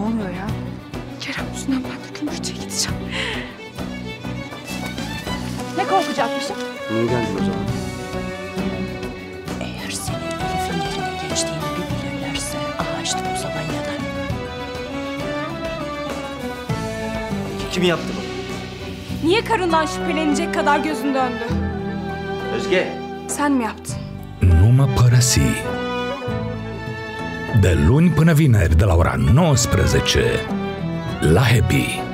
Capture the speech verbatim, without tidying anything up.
oluyor ya? Kerem yüzünden ben de Gümrükçe'ye gideceğim. Ne korkacakmışım? Niye geldin o zaman? Eğer senin Elif'in yerine geçtiğini bir bilirlerse aha işte o zaman yanar. Kim yaptı bunu? Niye karından şüphelenecek kadar gözün döndü? Özge. Sen mi yaptın? Nu mă părăsi. De luni până vineri, de la ora nouăsprezece, la Happy.